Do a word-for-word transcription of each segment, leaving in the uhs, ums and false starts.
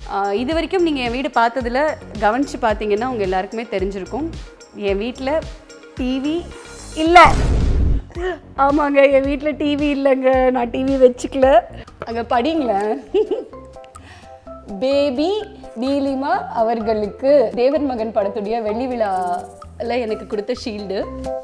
இது வரைக்கும் நீங்கள் என் வீடு பார்த்ததில் கவனித்து பார்த்தீங்கன்னா உங்கள் எல்லாருக்குமே தெரிஞ்சிருக்கும் என் வீட்டில் டிவி இல்லை. ஆமாங்க, என் வீட்டில் டிவி இல்லைங்க. நான் டிவி வச்சுக்கல. அங்கே படிங்களேன். பேபி நீலிமா அவர்களுக்கு தேவர் மகன் படத்துடைய வெள்ளி விழாவில் எனக்கு கொடுத்த ஷீல்டு.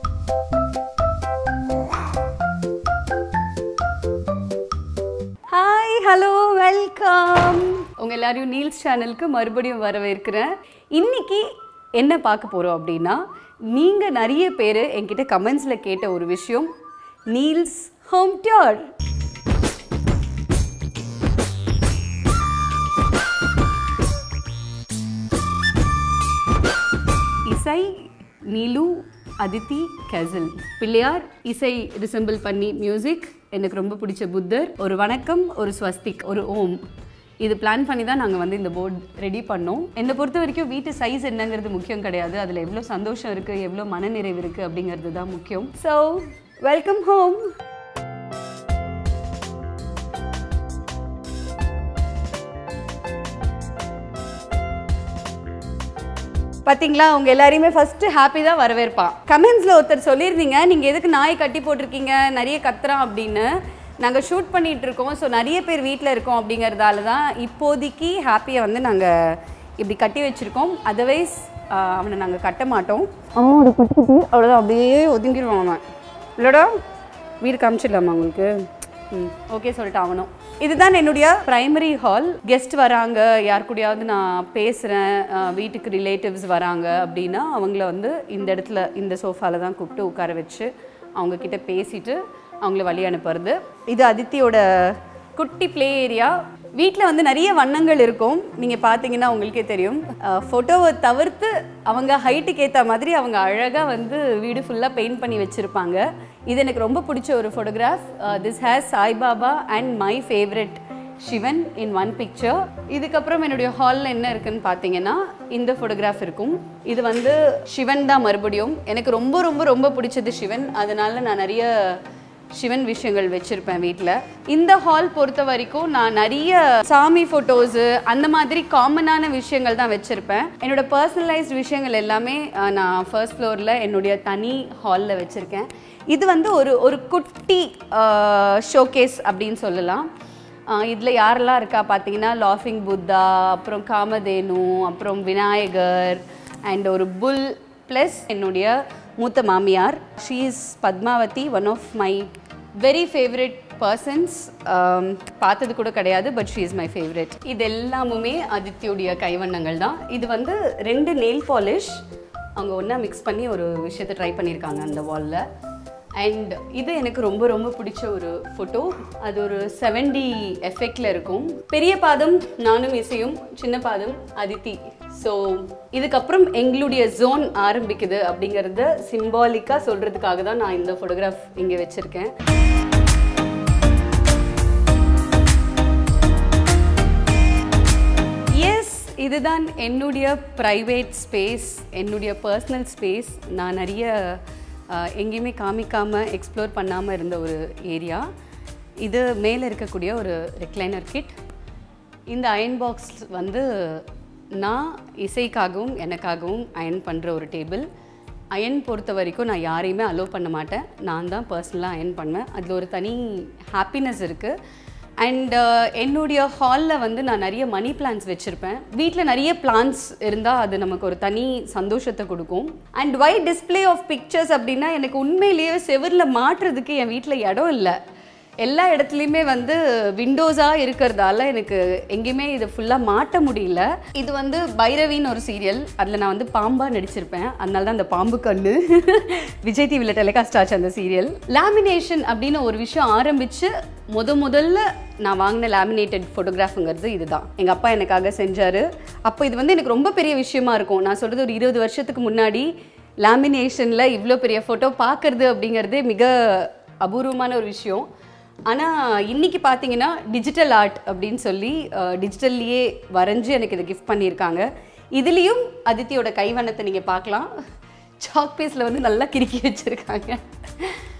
Hi, hello, welcome. உங்கள் எல்லாரையும் நீல்ஸ் சேனலுக்கு மறுபடியும் வரவேற்கிறேன். இன்னைக்கு என்ன பார்க்க போகிறோம் அப்படின்னா, நீங்கள் நிறைய பேர் என்கிட்ட கமெண்ட்ஸில் கேட்ட ஒரு விஷயம், நீல்ஸ் ஹோம் டூர். இசை, நீலு, அதித்தி கேசல். பிள்ளையார், இசை ரிசம்பிள் பண்ணி மியூசிக், எனக்கு ரொம்ப பிடிச்ச புத்தர், ஒரு வணக்கம், ஒரு ஸ்வஸ்திக், ஒரு ஓம். இது பிளான் பண்ணி தான் நாங்கள் வந்து இந்த போர்டு ரெடி பண்ணோம். என்னை பொறுத்த வரைக்கும் வீட்டு சைஸ் என்னங்கிறது முக்கியம் கிடையாது, அதில் எவ்வளோ சந்தோஷம் இருக்குது, எவ்வளோ மனநிறைவு இருக்குது அப்படிங்கிறது தான் முக்கியம். So welcome home. பார்த்தீங்களா, அவங்க எல்லாரையுமே ஃபஸ்ட்டு ஹாப்பி தான் வரவேற்பான். கமெண்ட்ஸில் ஒருத்தர் சொல்லியிருந்தீங்க, நீங்கள் எதுக்கு நாய் கட்டி போட்டிருக்கீங்க, நிறைய கத்துறான் அப்படின்னு. நாங்கள் ஷூட் பண்ணிகிட்டு இருக்கோம், ஸோ நிறைய பேர் வீட்டில் இருக்கோம் அப்படிங்கிறதால தான் இப்போதைக்கு ஹாப்பியை வந்து நாங்கள் இப்படி கட்டி வச்சுருக்கோம். அதர்வைஸ் அவனை நாங்கள் கட்ட மாட்டோம். அவனோட குட்டி குட்டி அவ்வளோதான், அப்படியே ஒதுங்கிடுவான் அவன். இல்லைடா, வீடு காமிச்சிடலாமா உங்களுக்கு? ம், ஓகே சொல்லிட்டு அவனும். இதுதான் என்னுடைய ப்ரைமரி ஹால். கெஸ்ட் வராங்க, யார் கூடயாவது நான் பேசுகிறேன், வீட்டுக்கு ரிலேட்டிவ்ஸ் வராங்க அப்படின்னா அவங்கள வந்து இந்த இடத்துல இந்த சோஃபாவில் தான் கூப்பிட்டு உட்கார வச்சு அவங்கக்கிட்ட பேசிட்டு அவங்கள வழி அனுப்புறது. இது அதித்தியோட குட்டி ப்ளே ஏரியா. வீட்டில் வந்து நிறைய வண்ணங்கள் இருக்கும், நீங்கள் பார்த்தீங்கன்னா உங்களுக்கே தெரியும். ஃபோட்டோவை தவிர்த்து அவங்க ஹைட்டுக்கு ஏற்ற மாதிரி அவங்க அழகாக வந்து வீடு ஃபுல்லாக பெயிண்ட் பண்ணி வச்சுருப்பாங்க. இது எனக்கு ரொம்ப பிடிச்ச ஒரு photograph. This has Saibaba and my favourite Sivan in one picture. இதுக்கப்புறம் என்னுடைய ஹாலில் என்ன இருக்குன்னு பார்த்தீங்கன்னா இந்த ஃபோட்டோகிராஃப் இருக்கும். இது வந்து சிவன் தான் மறுபடியும். எனக்கு ரொம்ப ரொம்ப ரொம்ப பிடிச்சது சிவன், அதனால நான் நிறைய சிவன் விஷயங்கள் வச்சுருப்பேன் வீட்டில். இந்த ஹால் பொறுத்த வரைக்கும் நான் நிறைய சாமி ஃபோட்டோஸு அந்த மாதிரி காமனான விஷயங்கள் தான் வச்சுருப்பேன். என்னோடய பர்சனலைஸ்ட் விஷயங்கள் எல்லாமே நான் ஃபர்ஸ்ட் ஃப்ளோரில் என்னுடைய தனி ஹாலில் வச்சுருக்கேன். இது வந்து ஒரு ஒரு குட்டி ஷோகேஸ் அப்படின்னு சொல்லலாம். இதில் யாரெல்லாம் இருக்கா பார்த்தீங்கன்னா, லாஃபிங் புத்தா, அப்புறம் காமதேனு, அப்புறம் விநாயகர் அண்ட் ஒரு புல், ப்ளஸ் என்னுடைய மூத்த மாமியார். She is Padmavathi, one of my very favourite persons. பார்த்தது கூட கிடையாது, but she is my favourite. இது எல்லாமுமே அதித்தியுடைய கைவண்ணங்கள் தான். இது வந்து ரெண்டு நெயில் பாலிஷ் அவங்க ஒன்றா மிக்ஸ் பண்ணி ஒரு விஷயத்தை ட்ரை பண்ணியிருக்காங்க அந்த வாலில். அண்ட் இது எனக்கு ரொம்ப ரொம்ப பிடிச்ச ஒரு ஃபோட்டோ. அது ஒரு செவன்டி எஃபெக்டில் இருக்கும். பெரிய பாதம் நானும் இசையும், சின்ன பாதம் அதித்தி. ஸோ இதுக்கப்புறம் எங்களுடைய ஜோன் ஆரம்பிக்குது அப்படிங்கிறத சிம்பாலிக்காக சொல்கிறதுக்காக தான் நான் இந்த ஃபோட்டோகிராஃப் இங்கே வச்சுருக்கேன். எஸ், இதுதான் என்னுடைய ப்ரைவேட் ஸ்பேஸ், என்னுடைய பர்சனல் ஸ்பேஸ். நான் நிறைய எங்கேயுமே காமிக்காமல் எக்ஸ்ப்ளோர் பண்ணாமல் இருந்த ஒரு ஏரியா. இது மேலே இருக்கக்கூடிய ஒரு ரெக்லைனர் கிட். இந்த அயன் பாக்ஸ் வந்து நான் இசைக்காகவும் எனக்காகவும் அயன் பண்ணுற ஒரு டேபிள். அயன் பொறுத்த வரைக்கும் நான் யாரையுமே அலோவ் பண்ண மாட்டேன், நான் தான் பர்சனலாக அயன் பண்ணுவேன். அதில் ஒரு தனி ஹாப்பினஸ் இருக்குது. அண்ட் என்னுடைய ஹாலில் வந்து நான் நிறைய மணி பிளான்ஸ் வச்சுருப்பேன். வீட்டில் நிறைய பிளான்ஸ் இருந்தால் அது நமக்கு ஒரு தனி சந்தோஷத்தை கொடுக்கும். And why display of pictures அப்படின்னா, எனக்கு உண்மையிலேயே செவரில் மாட்டுறதுக்கு என் வீட்டில் இடம் இல்லை. எல்லா இடத்துலையுமே வந்து விண்டோஸாக இருக்கிறதால எனக்கு எங்கேயுமே இதை ஃபுல்லாக மாட்ட முடியல. இது வந்து பைரவின்னு ஒரு சீரியல், அதில் நான் வந்து பாம்பாக நடிச்சிருப்பேன், அதனால தான் அந்த பாம்பு கண்ணு விஜய் டிவியில் டெலிகாஸ்ட் ஆச்சு அந்த சீரியல். லேமினேஷன் அப்படின்னு ஒரு விஷயம் ஆரம்பித்து முத முதல்ல நான் வாங்கின லேமினேட்டட் ஃபோட்டோகிராஃபுங்கிறது இதுதான். எங்கள் அப்பா எனக்காக செஞ்சார். அப்போ இது வந்து எனக்கு ரொம்ப பெரிய விஷயமா இருக்கும். நான் சொல்கிறது ஒரு இருபது வருஷத்துக்கு முன்னாடி லேமினேஷனில் இவ்வளோ பெரிய ஃபோட்டோ பார்க்குறது அப்படிங்கிறதே மிக அபூர்வமான ஒரு விஷயம். ஆனால் இன்றைக்கி பார்த்தீங்கன்னா டிஜிட்டல் ஆர்ட் அப்படின்னு சொல்லி டிஜிட்டல்லையே வரைஞ்சி எனக்கு இதை கிஃப்ட் பண்ணியிருக்காங்க. இதுலேயும் அதித்தியோட கைவண்ணத்தை நீங்கள் பார்க்கலாம். சாக் பீஸில் வந்து நல்லா கிறுக்கி வச்சுருக்காங்க.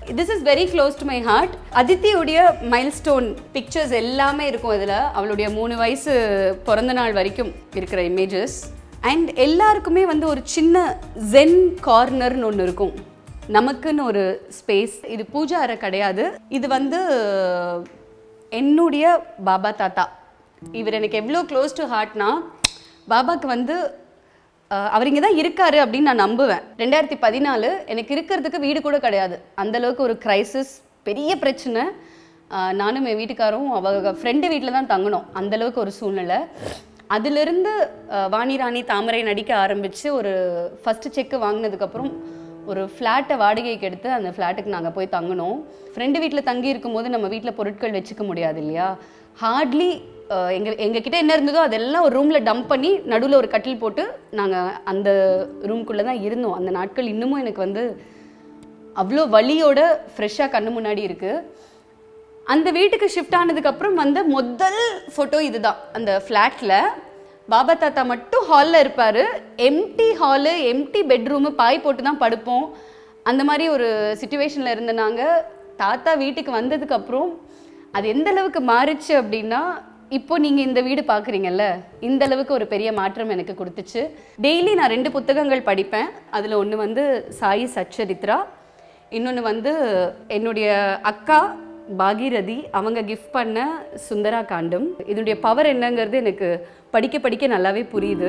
This is very close to my heart. அதித்தியுடைய மைல்ஸ்டோன் பிக்சர்ஸ் எல்லாமே இருக்கும் இதில். அவளுடைய மூணு வயசு பிறந்த நாள் வரைக்கும் இருக்கிற இமேஜஸ். அண்ட் எல்லாருக்குமே வந்து ஒரு சின்ன ஜென் கார்னர்னு ஒன்று இருக்கும், நமக்குன்னு ஒரு ஸ்பேஸ். இது பூஜா அறை கிடையாது, இது வந்து என்னுடைய பாபா தாத்தா. இவர் எனக்கு எவ்வளோ க்ளோஸ் டு ஹார்ட்னா, பாபாவுக்கு வந்து அவர் இங்கே தான் இருக்காரு அப்படின்னு நான் நம்புவேன். ரெண்டாயிரத்தி பதினாலு எனக்கு இருக்கிறதுக்கு வீடு கூட கிடையாது, அந்தளவுக்கு ஒரு க்ரைசிஸ், பெரிய பிரச்சனை. நானும் என் வீட்டுக்காரும் அவங்க ஃப்ரெண்டு வீட்டில் தான் தங்கினோம், அந்தளவுக்கு ஒரு சூழ்நிலை. அதிலிருந்து வாணி ராணி தாமரை நடிக்க ஆரம்பித்து ஒரு ஃபஸ்ட்டு செக்கு வாங்கினதுக்கப்புறம் ஒரு ஃப்ளாட்டை வாடகைக்கு எடுத்து அந்த ஃப்ளாட்டுக்கு நாங்கள் போய் தங்கினோம். ஃப்ரெண்டு வீட்டில் தங்கி இருக்கும்போது நம்ம வீட்டில் பொருட்கள் வச்சுக்க முடியாது இல்லையா. ஹார்ட்லி எங்கள் எங்ககிட்ட என்ன இருந்ததோ அதெல்லாம் ஒரு ரூமில் டம்ப் பண்ணி நடுவில் ஒரு கட்டில் போட்டு நாங்கள் அந்த ரூம்குள்ளே தான் இருந்தோம். அந்த நாட்கள் இன்னமும் எனக்கு வந்து அவ்வளோ வலியோட ஃப்ரெஷ்ஷாக கண்ணு முன்னாடி இருக்குது. அந்த வீட்டுக்கு ஷிஃப்ட் ஆனதுக்கப்புறம் வந்த முதல் ஃபோட்டோ இதுதான். அந்த ஃப்ளாட்டில் பாபா தாத்தா மட்டும் ஹாலில் இருப்பார், எம்டி ஹாலு, எம்டி பெட்ரூமு, பாய் போட்டு தான் படுப்போம். அந்த மாதிரி ஒரு சிச்சுவேஷனில் இருந்த நாங்கள் தாத்தா வீட்டுக்கு வந்ததுக்கப்புறம் அது எந்த அளவுக்கு மாறிச்சு அப்படின்னா, இப்போ நீங்கள் இந்த வீடு பார்க்குறீங்கல்ல, இந்த அளவுக்கு ஒரு பெரிய மாற்றம் எனக்கு கொடுத்துச்சு. டெய்லி நான் ரெண்டு புத்தகங்கள் படிப்பேன். அதில் ஒன்று வந்து சாயி சச்சரித்ரா, இன்னொன்று வந்து என்னுடைய அக்கா பாகீரதி அவங்க கிஃப்ட் பண்ண சுந்தரா காண்டம். இதனுடைய பவர் என்னங்கிறது எனக்கு படிக்க படிக்க நல்லாவே புரியுது.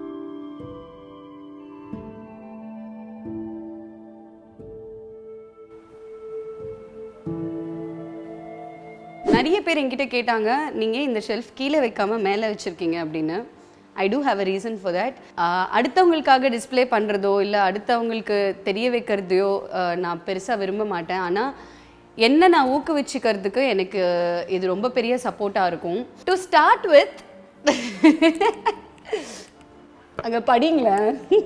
நிறைய பேர் என்கிட்ட கேட்டாங்க, நீங்கள் இந்த ஷெல்ஃப் கீழே வைக்காமல் மேலே வச்சுருக்கீங்க அப்படின்னு. I do have a reason for that. அடுத்தவங்களுக்காக டிஸ்பிளே பண்ணுறதோ இல்லை அடுத்தவங்களுக்கு தெரிய வைக்கிறதையோ நான் பெருசாக விரும்ப மாட்டேன். ஆனால் என்ன நான் ஊக்குவிச்சுக்கிறதுக்கு எனக்கு இது ரொம்ப பெரிய சப்போர்ட்டாக இருக்கும். டு ஸ்டார்ட் வித், அங்கே படிங்களேன்,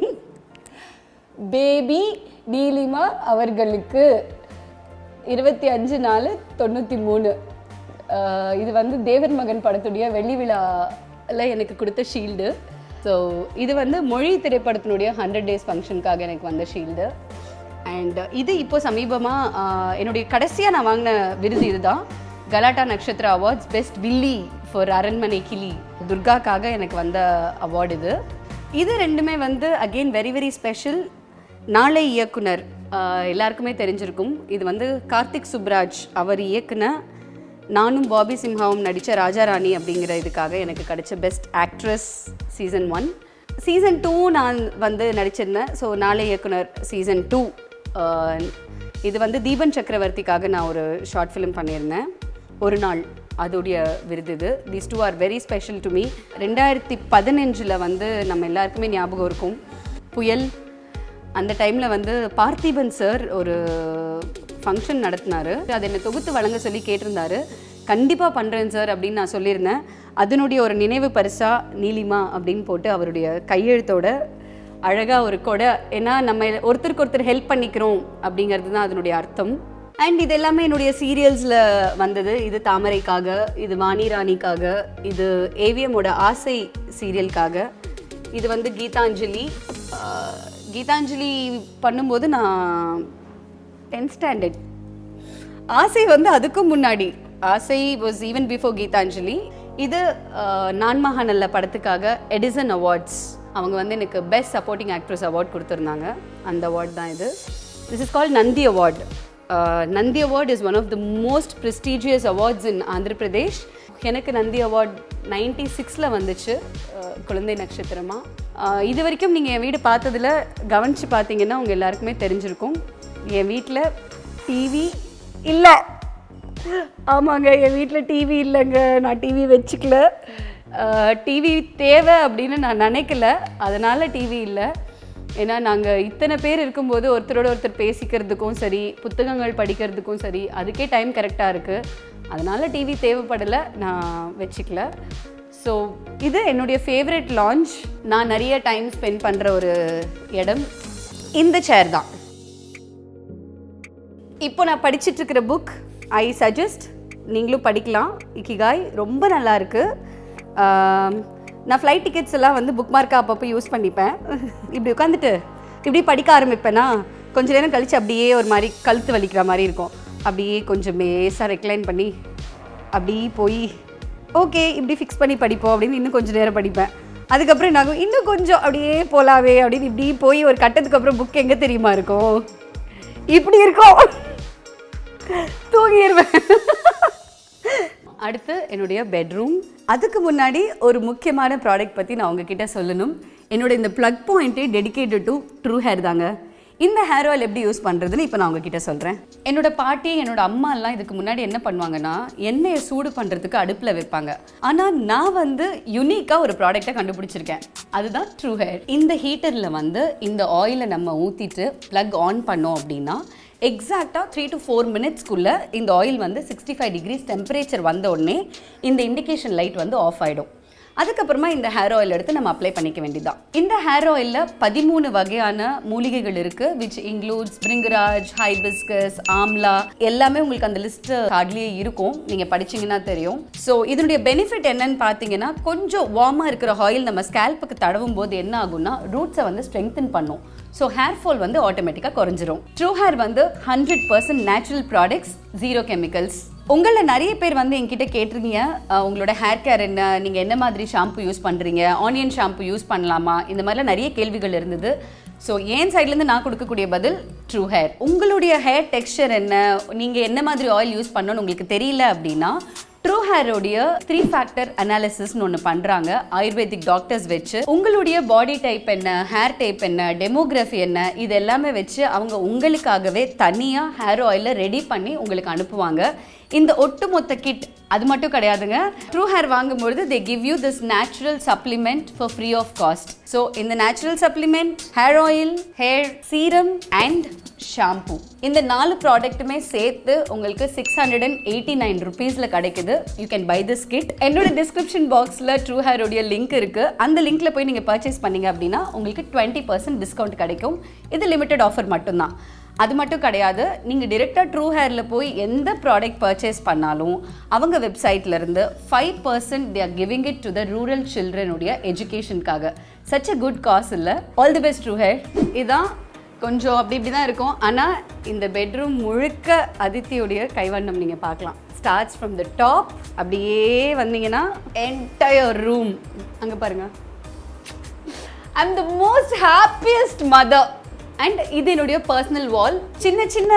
பேபி நீலிமா அவர்களுக்கு இருபத்தி அஞ்சு நாலு தொண்ணூற்றி மூணு. இது வந்து தேவர் மகன் படத்துடைய வெள்ளி விழாவில் எனக்கு கொடுத்த ஷீல்டு. ஸோ இது வந்து மொழி திரைப்படத்தினுடைய ஹண்ட்ரட் டேஸ் ஃபங்க்ஷனுக்காக எனக்கு வந்த ஷீல்டு. அண்ட் இது இப்போ சமீபமாக என்னுடைய கடைசியாக நான் வாங்கின விருது இதுதான், கலாட்டா நட்சத்திர அவார்ட்ஸ் பெஸ்ட் வில்லி ஃபார் அரண்மனை கிளி, துர்காக்காக எனக்கு வந்த அவார்டு இது. இது ரெண்டுமே வந்து அகெயின் வெரி வெரி ஸ்பெஷல். நாளை இயக்குனர் எல்லாருக்குமே தெரிஞ்சிருக்கும், இது வந்து கார்த்திக் சுப்ராஜ் அவர் இயக்குன நானும் பாபி சிம்ஹாவும் நடித்த ராஜா ராணி அப்படிங்கிற இதுக்காக எனக்கு கிடைச்ச best actress season one. Season two நான் வந்து நடிச்சிருந்தேன். ஸோ நாளை இயக்குனர் சீசன் டூ இது வந்து தீபன் சக்கரவர்த்திக்காக நான் ஒரு ஷார்ட் ஃபிலிம் பண்ணியிருந்தேன், ஒரு நாள், அதோடைய விருது இது. These two are very special to me. ரெண்டாயிரத்தி பதினஞ்சில் வந்து நம்ம எல்லாருக்குமே ஞாபகம் இருக்கும் புயல். அந்த டைமில் வந்து பார்த்திபன் சார் ஒரு ஃபங்க்ஷன் நடத்தினார், அதை என்னை தொகுத்து வழங்க சொல்லி கேட்டிருந்தாரு. கண்டிப்பாக பண்ணுறேன் சார் அப்படின்னு நான் சொல்லியிருந்தேன். அதனுடைய ஒரு நினைவு பரிசாக நீலிமா அப்படின்னு போட்டு அவருடைய கையெழுத்தோட அழகாக ஒரு கொடை, ஏன்னா நம்ம ஒருத்தருக்கு ஒருத்தர் ஹெல்ப் பண்ணிக்கிறோம் அப்படிங்கிறது தான் அதனுடைய அர்த்தம். அண்ட் இது எல்லாமே என்னுடைய சீரியல்ஸில் வந்தது. இது தாமரைக்காக, இது வாணி ராணிக்காக, இது ஏவிஎம்மோட ஆசை சீரியலுக்காக, இது வந்து கீதாஞ்சலி. கீதாஞ்சலி பண்ணும்போது நான் டென்த் ஸ்டாண்டர்ட். ஆசை வந்து அதுக்கும் முன்னாடி, ஆசை வாஸ் ஈவன் பிஃபோர் கீதாஞ்சலி. இது நான் மகாநல்ல படத்துக்காக எடிசன் அவார்ட்ஸ், அவங்க வந்து எனக்கு பெஸ்ட் சப்போர்ட்டிங் ஆக்ட்ரஸ் அவார்ட் கொடுத்துருந்தாங்க. அந்த அவார்ட் தான் இது. This is called Nandi award. Nandi award is one of the most prestigious awards in Andhra Pradesh. எனக்கு நந்தி அவார்ட் நைன்டி சிக்ஸில் வந்துச்சு, குழந்தை நட்சத்திரமாக. இது வரைக்கும் நீங்கள் என் வீடு பார்த்ததில் கவனித்து பார்த்தீங்கன்னா உங்கள் எல்லாருக்குமே தெரிஞ்சிருக்கும், என் வீட்டில் டிவி இல்லை. ஆமாங்க, என் வீட்டில் டிவி இல்லைங்க, நான் டிவி வச்சுக்கல. டிவி தேவை அப்படின்னு நான் நினைக்கல, அதனால் டிவி இல்லை. ஏன்னா நாங்கள் இத்தனை பேர் இருக்கும்போது ஒருத்தரோட ஒருத்தர் பேசிக்கிறதுக்கும் சரி, புத்தகங்கள் படிக்கிறதுக்கும் சரி, அதுக்கே டைம் கரெக்டாக இருக்குது. அதனால் டிவி தேவைப்படலை, நான் வச்சுக்கல. ஸோ இது என்னுடைய ஃபேவரட் லான்ச். நான் நிறைய டைம் ஸ்பெண்ட் பண்ணுற ஒரு இடம் இந்த சேர் தான். இப்போ நான் படிச்சுட்ருக்கிற புக் ஐ சஜஸ்ட், நீங்களும் படிக்கலாம். இக்கிகாய் ரொம்ப நல்லா இருக்குது. நான் ஃப்ளைட் டிக்கெட்ஸ் எல்லாம் வந்து புக் மார்க்காக அப்பப்போ யூஸ் பண்ணிப்பேன். இப்படி உட்காந்துட்டு இப்படி படிக்க ஆரம்பிப்பேன்னா கொஞ்ச நேரம் கழிச்சு அப்படியே ஒரு மாதிரி கழுத்து வலிக்கிற மாதிரி இருக்கும். அப்படியே கொஞ்சம் மேசாக ரெக்ளைன் பண்ணி அப்படியே போய் ஓகே இப்படி ஃபிக்ஸ் பண்ணி படிப்போம் அப்படின்னு இன்னும் கொஞ்சம் நேரம் படிப்பேன். அதுக்கப்புறம் என்ன ஆகும், இன்னும் கொஞ்சம் அப்படியே போலாவே அப்படின்னு இப்படி போய் ஒரு கட்டத்துக்கு அப்புறம் புக் எங்கே தெரியுமா இருக்கும், இப்படி இருக்கும், தூங்கிடுவேன். அடுத்து என்னுடைய பெட்ரூம். அதுக்கு முன்னாடி ஒரு முக்கியமான ப்ராடக்ட் பற்றி நான் உங்ககிட்ட சொல்லணும். என்னோட இந்த ப்ளக் பாயிண்ட்டே டெடிகேட்டட் டு ட்ரூ ஹேர் தாங்க. இந்த ஹேர் ஆயில் எப்படி யூஸ் பண்ணுறதுன்னு இப்போ நான் உங்ககிட்ட சொல்கிறேன். என்னோட பாட்டி என்னோட அம்மா எல்லாம் இதுக்கு முன்னாடி என்ன பண்ணுவாங்கன்னா எண்ணெயை சூடு பண்ணுறதுக்கு அடுப்பில் வைப்பாங்க. ஆனால் நான் வந்து யுனிக்காக ஒரு ப்ராடக்டை கண்டுபிடிச்சிருக்கேன். அதுதான் ட்ரூ ஹேர். இந்த ஹீட்டரில் வந்து இந்த ஆயிலை நம்ம ஊற்றிட்டு ப்ளக் ஆன் பண்ணோம் அப்படின்னா எக்ஸாக்டாக த்ரீ டு ஃபோர் மினிட்ஸ்க்குள்ளே இந்த ஆயில் வந்து சிக்ஸ்டி ஃபைவ் டிகிரிஸ் டெம்பரேச்சர் வந்த உடனே இந்த இண்டிகேஷன் லைட் வந்து ஆஃப் ஆகிடும். அதுக்கப்புறமா இந்த ஹேர் ஆயில் எடுத்து நம்ம அப்ளை பண்ணிக்க வேண்டியதான். இந்த ஹேர் ஆயிலில் பதிமூணு வகையான மூலிகைகள் இருக்குது, which includes bhringraj, hibiscus, amla, எல்லாமே உங்களுக்கு அந்த லிஸ்ட் கார்ட்லேயே இருக்கும், நீங்கள் படிச்சிங்கன்னா தெரியும். ஸோ இதனுடைய பெனிஃபிட் என்னன்னு பார்த்தீங்கன்னா கொஞ்சம் வார்மாக இருக்கிற ஆயில் நம்ம ஸ்கேல்ப்புக்கு தடவும் போது என்ன ஆகும்னா ரூட்ஸை வந்து ஸ்ட்ரெங்தன் பண்ணும். ஸோ ஹேர் ஃபால் வந்து ஆட்டோமேட்டிக்காக குறைஞ்சிரும். ட்ரூ ஹேர் வந்து hundred percent natural products, zero chemicals. உங்களில் நிறைய பேர் வந்து என்கிட்ட கேட்டிருக்கீங்க உங்களோட ஹேர் கேர் என்ன, நீங்கள் என்ன மாதிரி ஷாம்பு யூஸ் பண்ணுறீங்க, ஆனியன் ஷாம்பு யூஸ் பண்ணலாமா, இந்த மாதிரிலாம் நிறைய கேள்விகள் இருந்தது. ஸோ என் சைட்லேருந்து நான் கொடுக்கக்கூடிய பதில் ட்ரூ ஹேர். உங்களுடைய ஹேர் டெக்ஸ்சர் என்ன, நீங்கள் என்ன மாதிரி ஆயில் யூஸ் பண்ணணும்னு உங்களுக்கு தெரியல அப்படின்னா ட்ரூ ஹேரோடைய த்ரீ ஃபேக்டர் அனாலிசிஸ்னு ஒன்று பண்ணுறாங்க ஆயுர்வேதிக் டாக்டர்ஸ் வச்சு. உங்களுடைய பாடி டைப் என்ன, ஹேர் டைப் என்ன, டெமோகிராஃபி என்ன, இது எல்லாமே வச்சு அவங்க உங்களுக்காகவே தனியாக ஹேர் ஆயிலை ரெடி பண்ணி உங்களுக்கு அனுப்புவாங்க. இந்த ஒட்டுமொத்த கிட் அது மட்டும் கிடையாதுங்க. ட்ரூ ஹேர் வாங்கும்போது they give you this natural supplement for free of cost. So இந்த natural supplement, hair oil, hair serum and shampoo, இந்த நாலு ப்ராடக்ட்டுமே சேர்த்து உங்களுக்கு six hundred and eighty nine ருபீஸில் கிடைக்குது. You can buy this kit. என்னோட டிஸ்கிரிப்ஷன் பாக்ஸில் ட்ரூ ஹேரோடைய லிங்க் இருக்குது. அந்த லிங்க்கில் போய் நீங்கள் பர்ச்சேஸ் பண்ணீங்க அப்படின்னா உங்களுக்கு டுவெண்ட்டி பர்சன்ட் டிஸ்கவுண்ட் கிடைக்கும். இது லிமிட்டட் ஆஃபர் மட்டும்தான். அது மட்டும் கிடையாது, நீங்கள் டிரெக்டாக ட்ரூ ஹேரில் போய் எந்த ப்ராடக்ட் பர்ச்சேஸ் பண்ணாலும் அவங்க வெப்சைட்லேருந்து five percent they are giving it to the rural சில்ட்ரனுடைய எஜுகேஷனுக்காக. சச் அ குட் காஸ் இல்லை? All the best True Hair. இதுதான் கொஞ்சம் அப்படி இப்படி தான் இருக்கும். ஆனால் இந்த பெட்ரூம் முழுக்க அதித்தியுடைய கைவண்ணம் நீங்கள் பார்க்கலாம். ஸ்டார்ட்ஸ் ஃப்ரம் த டாப் அப்படியே வந்தீங்கன்னா என்டையர் ரூம் அங்கே பாருங்கள். I am the most happiest mother. And இது என்னுடைய பர்சனல் வால். சின்ன சின்ன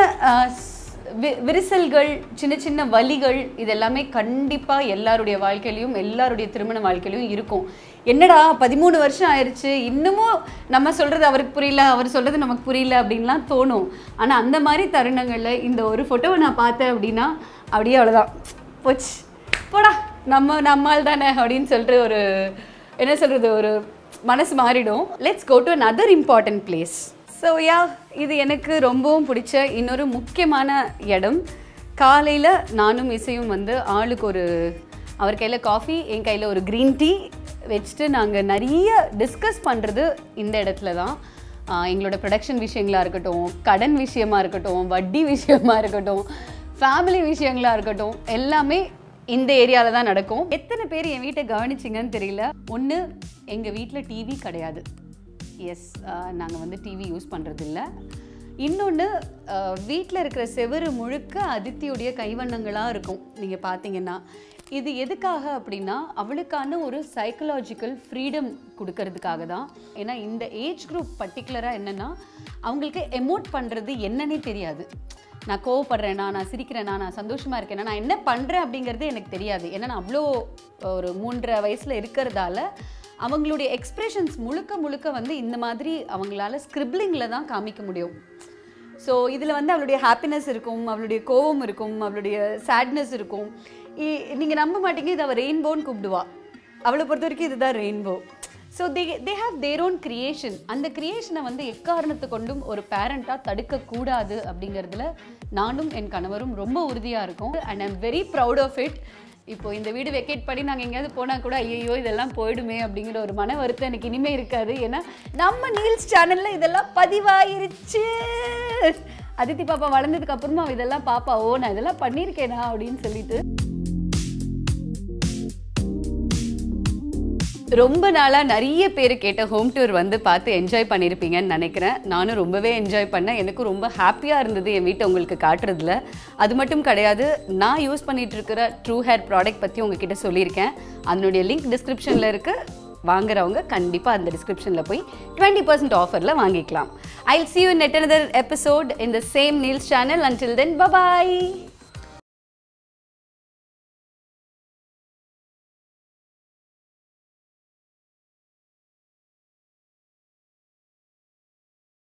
விரிசல்கள், சின்ன சின்ன வலிகள், இது எல்லாமே கண்டிப்பாக எல்லாருடைய வாழ்க்கையிலையும் எல்லாருடைய திருமண வாழ்க்கையிலையும் இருக்கும். என்னடா பதிமூணு வருஷம் ஆயிடுச்சு இன்னமும் நம்ம சொல்கிறது அவருக்கு புரியல, அவர் சொல்கிறது நமக்கு புரியல அப்படின்லாம் தோணும். ஆனால் அந்த மாதிரி தருணங்களில் இந்த ஒரு ஃபோட்டோவை நான் பார்த்தேன் அப்படின்னா அப்படியே அவ்வளோதான், போச்சு போடா நம்ம நம்மால் தானே அப்படின்னு சொல்லிட்டு ஒரு என்ன சொல்கிறது ஒரு மனசு மாறிடும். Let's go to another important place. So yeah இது எனக்கு ரொம்பவும் பிடிச்ச இன்னொரு முக்கியமான இடம். காலையில் நானும் இசையும் வந்து ஆளுக்கு ஒரு, அவர் கையில் காஃபி, என் கையில் ஒரு க்ரீன் டீ வச்சுட்டு நாங்கள் நிறைய டிஸ்கஸ் பண்ணுறது இந்த இடத்துல தான். எங்களோட ப்ரொடக்ஷன் விஷயங்களாக இருக்கட்டும், கடன் விஷயமாக இருக்கட்டும், வட்டி விஷயமாக இருக்கட்டும், ஃபேமிலி விஷயங்களாக இருக்கட்டும், எல்லாமே இந்த ஏரியாவில் தான் நடக்கும். எத்தனை பேர் என் வீட்டை கவனிச்சிங்கன்னு தெரியல. ஒன்று, எங்கள் வீட்டில் டிவி கிடையாது. எஸ், நாங்கள் வந்து டிவி யூஸ் பண்ணுறது இல்லை. இன்னொன்று, வீட்டில் இருக்கிற செவரு முழுக்க அதித்தியுடைய கைவண்ணங்களாக இருக்கும் நீங்கள் பார்த்தீங்கன்னா. இது எதுக்காக அப்படின்னா அவளுக்கான ஒரு சைக்கலாஜிக்கல் ஃப்ரீடம் கொடுக்கறதுக்காக தான். ஏன்னா இந்த ஏஜ் குரூப் பர்டிகுலராக என்னென்னா அவங்களுக்கு எமோட் பண்ணுறது என்னன்னே தெரியாது. நான் கோவப்படுறேனா, நான் சிரிக்கிறேனா, நான் சந்தோஷமாக இருக்கேன்னா, நான் என்ன பண்ணுறேன் அப்படிங்கிறது எனக்கு தெரியாது. ஏன்னா நான் அவ்வளோ ஒரு மூன்றரை வயசில் இருக்கிறதால அவங்களுடைய எக்ஸ்ப்ரெஷன்ஸ் முழுக்க முழுக்க வந்து இந்த மாதிரி அவங்களால ஸ்கிரிப்லிங்கில் தான் காமிக்க முடியும். ஸோ இதில் வந்து அவளுடைய ஹாப்பினஸ் இருக்கும், அவளுடைய கோவம் இருக்கும், அவளுடைய சேட்னஸ் இருக்கும். நீங்கள் நம்ப மாட்டீங்க, இது அவள் ரெயின்போன்னு கூப்பிடுவா. அவளை பொறுத்த வரைக்கும் இதுதான் rainbow. So they they have their own creation. அந்த கிரியேஷனை வந்து எக்காரணத்தை கொண்டும் ஒரு பேரண்ட்டாக தடுக்கக்கூடாது அப்படிங்கிறதுல நானும் என் கணவரும் ரொம்ப உறுதியாக இருக்கும். And I am very proud of it. இப்போ இந்த வீடு வெக்கேட் பண்ணி நாங்கள் எங்கேயாவது போனால் கூட ஐயோ இதெல்லாம் போயிடுமே அப்படிங்கிற ஒரு மன வருத்தம் எனக்கு இனிமேல் இருக்காது. ஏன்னா நம்ம நீல்ஸ் சேனலில் இதெல்லாம் பதிவாயிருச்சு. அதித்தி பாப்பா வளர்ந்ததுக்கு அப்புறமா இதெல்லாம் பாப்பா ஓ நான் இதெல்லாம் பண்ணியிருக்கேனா அப்படின்னு சொல்லிட்டு ரொம்ப நாளாக நிறைய பேர் கேட்ட ஹோம் டூர் வந்து பார்த்து என்ஜாய் பண்ணியிருப்பீங்கன்னு நினைக்கிறேன். நானும் ரொம்பவே என்ஜாய் பண்ணேன். எனக்கும் ரொம்ப ஹாப்பியாக இருந்தது என் வீட்டை உங்களுக்கு காட்டுறதுல. அது மட்டும் கிடையாது, நான் யூஸ் பண்ணிகிட்டு இருக்கிற ட்ரூ ஹேர் ப்ராடக்ட் பற்றி உங்ககிட்ட சொல்லியிருக்கேன். அதனுடைய லிங்க் டிஸ்கிரிப்ஷனில் இருக்குது. வாங்குறவங்க கண்டிப்பாக அந்த டிஸ்கிரிப்ஷனில் போய் டுவெண்ட்டி பர்சன்ட் ஆஃபரில் வாங்கிக்கலாம். I'll see you in yet another episode in the same Neels channel. Until then, bye-bye.